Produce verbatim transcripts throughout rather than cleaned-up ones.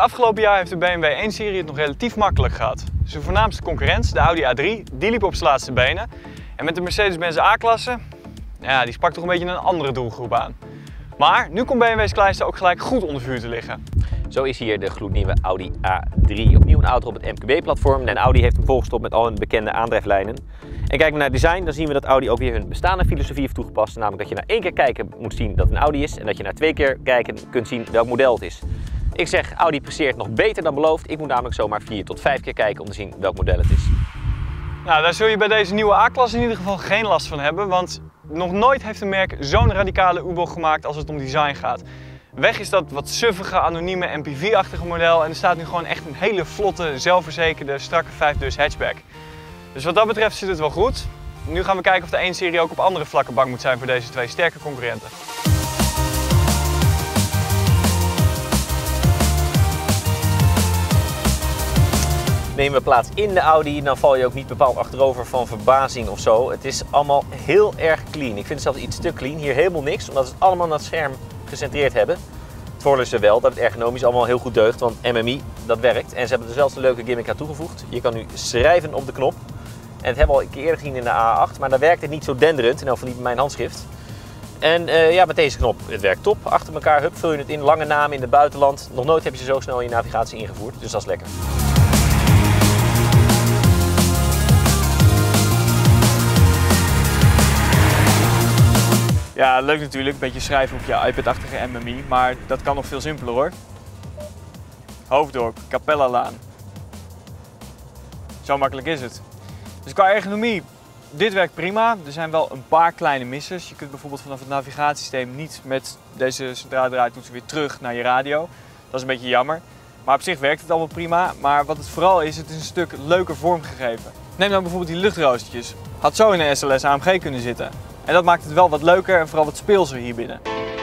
Afgelopen jaar heeft de B M W één serie het nog relatief makkelijk gehad. Zijn voornaamste concurrent, de Audi A drie, die liep op zijn laatste benen. En met de Mercedes-Benz A-klasse, ja, die sprak toch een beetje een andere doelgroep aan. Maar nu komt B M W's kleinste ook gelijk goed onder vuur te liggen. Zo is hier de gloednieuwe Audi A drie. Opnieuw een auto op het M Q B-platform en Audi heeft hem volgestopt met al hun bekende aandrijflijnen. En kijken we naar het design, dan zien we dat Audi ook weer hun bestaande filosofie heeft toegepast. Namelijk dat je na één keer kijken moet zien dat het een Audi is en dat je na twee keer kijken kunt zien welk model het is. Ik zeg, Audi presteert nog beter dan beloofd. Ik moet namelijk zomaar vier tot vijf keer kijken om te zien welk model het is. Nou, daar zul je bij deze nieuwe A-klasse in ieder geval geen last van hebben, want nog nooit heeft een merk zo'n radicale U-bocht gemaakt als het om design gaat. Weg is dat wat suffige, anonieme M P V-achtige model en er staat nu gewoon echt een hele vlotte, zelfverzekerde, strakke vijfdeurs hatchback. Dus wat dat betreft zit het wel goed. Nu gaan we kijken of de één serie ook op andere vlakken bang moet zijn voor deze twee sterke concurrenten. Nemen we plaats in de Audi, dan val je ook niet bepaald achterover van verbazing of zo. Het is allemaal heel erg clean. Ik vind het zelfs iets te clean. Hier helemaal niks, omdat ze het allemaal naar het scherm gecentreerd hebben. Het voordeel is er wel dat het ergonomisch allemaal heel goed deugt, want M M I, dat werkt. En ze hebben er zelfs een leuke gimmick aan toegevoegd. Je kan nu schrijven op de knop. En dat hebben we al een keer eerder gezien in de A acht, maar daar werkt het niet zo denderend, in ieder geval niet met mijn handschrift. En uh, ja, met deze knop, het werkt top. Achter elkaar, hup, vul je het in, lange namen in het buitenland. Nog nooit heb je ze zo snel in je navigatie ingevoerd, dus dat is lekker. Ja, leuk natuurlijk, een beetje schrijven op je iPad-achtige M M I, maar dat kan nog veel simpeler hoor. Hoofddorp, Capellalaan. Zo makkelijk is het. Dus qua ergonomie, dit werkt prima. Er zijn wel een paar kleine missers. Je kunt bijvoorbeeld vanaf het navigatiesysteem niet met deze centrale draaitoetsen weer terug naar je radio. Dat is een beetje jammer. Maar op zich werkt het allemaal prima. Maar wat het vooral is, het is een stuk leuker vormgegeven. Neem nou bijvoorbeeld die luchtroostertjes. Had zo in een S L S A M G kunnen zitten. En dat maakt het wel wat leuker en vooral wat speelser hier binnen.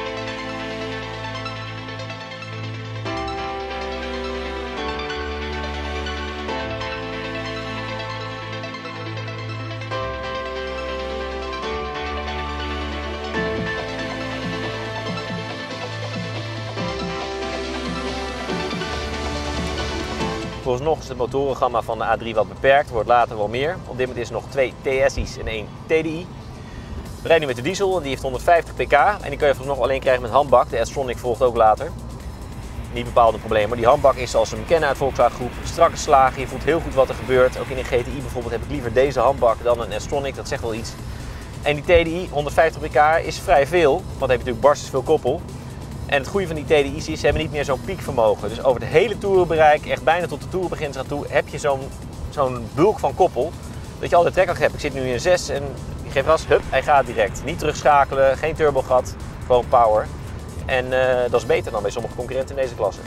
Vooralsnog is het motorengamma van de A drie wat beperkt, wordt later wel meer. Op dit moment is er nog twee T S I's en één T D I. We rijden nu met de diesel en die heeft honderdvijftig pk en die kun je nog alleen krijgen met handbak. De S-Tronic volgt ook later. Niet bepaald een probleem, maar die handbak is zoals we hem kennen uit Volkswagen Groep. Strakke slagen, je voelt heel goed wat er gebeurt. Ook in een G T I bijvoorbeeld heb ik liever deze handbak dan een S-Tronic, dat zegt wel iets. En die T D I, honderdvijftig pk, is vrij veel, want dan heb je natuurlijk barstens veel koppel. En het goede van die T D I's is, ze hebben niet meer zo'n piekvermogen. Dus over het hele toerenbereik, echt bijna tot de toerenbeginsel aan toe, heb je zo'n zo'n bulk van koppel. Dat je altijd trek hebt. Ik zit nu in een zes en ik geef gas, hup, hij gaat direct. Niet terugschakelen, geen turbogat, gewoon power. En uh, dat is beter dan bij sommige concurrenten in deze klasse.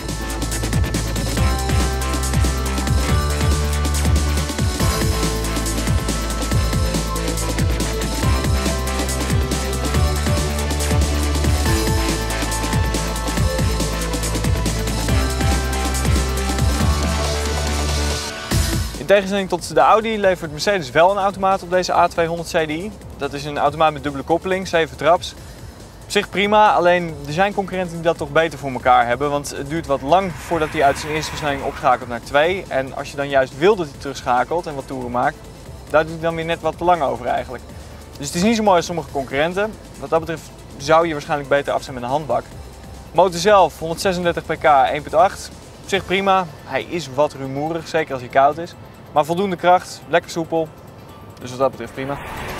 In tegenstelling tot de Audi levert Mercedes wel een automaat op deze A tweehonderd C D I. Dat is een automaat met dubbele koppeling, zeven traps. Op zich prima, alleen er zijn concurrenten die dat toch beter voor elkaar hebben. Want het duurt wat lang voordat hij uit zijn eerste versnelling opschakelt naar twee. En als je dan juist wil dat hij terugschakelt en wat toeren maakt, daar doet hij dan weer net wat te lang over eigenlijk. Dus het is niet zo mooi als sommige concurrenten. Wat dat betreft zou je waarschijnlijk beter af zijn met een handbak. Motor zelf, honderdzesendertig pk, één komma acht. Op zich prima, hij is wat rumoerig, zeker als hij koud is. Maar voldoende kracht, lekker soepel, dus wat dat betreft prima.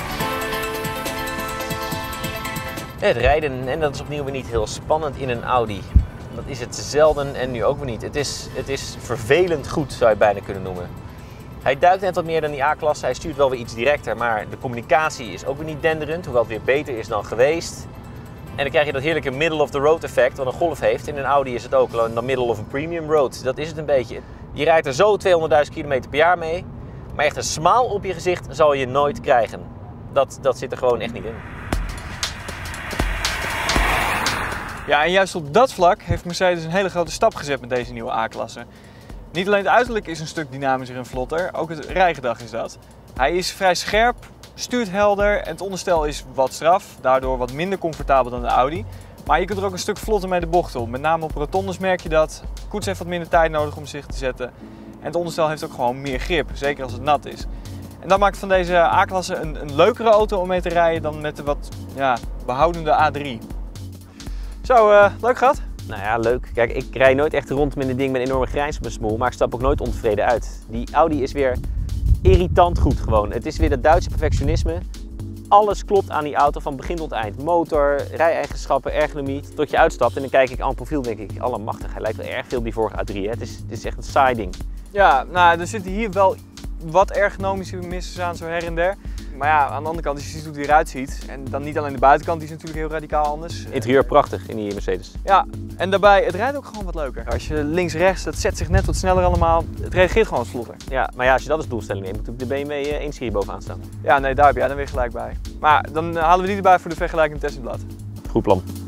Het rijden, en dat is opnieuw weer niet heel spannend in een Audi. Dat is het zelden en nu ook weer niet. Het is, het is vervelend goed, zou je bijna kunnen noemen. Hij duikt net wat meer dan die A-klasse, hij stuurt wel weer iets directer, maar de communicatie is ook weer niet denderend, hoewel het weer beter is dan geweest. En dan krijg je dat heerlijke middle of the road effect wat een Golf heeft. In een Audi is het ook een middle of a premium road, dat is het een beetje. Je rijdt er zo tweehonderdduizend kilometer per jaar mee, maar echt een smaal op je gezicht zal je nooit krijgen. Dat, dat zit er gewoon echt niet in. Ja, en juist op dat vlak heeft Mercedes een hele grote stap gezet met deze nieuwe A-klasse. Niet alleen het uiterlijk is een stuk dynamischer en vlotter, ook het rijgedrag is dat. Hij is vrij scherp, stuurt helder en het onderstel is wat straf, daardoor wat minder comfortabel dan de Audi. Maar je kunt er ook een stuk vlotter mee de bocht op. Met name op rotondes merk je dat. De koets heeft wat minder tijd nodig om zich te zetten. En het onderstel heeft ook gewoon meer grip, zeker als het nat is. En dat maakt van deze A-klasse een, een leukere auto om mee te rijden dan met de wat ja, behoudende A drie. Zo, uh, leuk gehad? Nou ja, leuk. Kijk, ik rij nooit echt rond met een ding met een enorme grijns op mijn smoel, maar ik stap ook nooit ontevreden uit. Die Audi is weer irritant goed gewoon. Het is weer dat Duitse perfectionisme. Alles klopt aan die auto van begin tot eind. Motor, rij-eigenschappen, ergonomie. Tot je uitstapt en dan kijk ik aan het profiel en denk ik, allemachtig, hij lijkt wel erg veel op die vorige A drie. Hè? Het, is, het is echt een saai ding. Ja, nou, er zitten hier wel wat ergonomische missen aan, zo her en der. Maar ja, aan de andere kant, als je ziet hoe die eruit ziet, en dan niet alleen de buitenkant, die is natuurlijk heel radicaal anders. Interieur prachtig in die Mercedes. Ja, en daarbij, het rijdt ook gewoon wat leuker. Als je links-rechts, dat zet zich net wat sneller allemaal. Het reageert gewoon wat vlotter. Ja, maar ja, als je dat als doelstelling neemt, moet de B M W één serie bovenaan staan. Ja, nee, daar heb jij dan weer gelijk bij. Maar dan halen we die erbij voor de vergelijking testblad. Goed plan.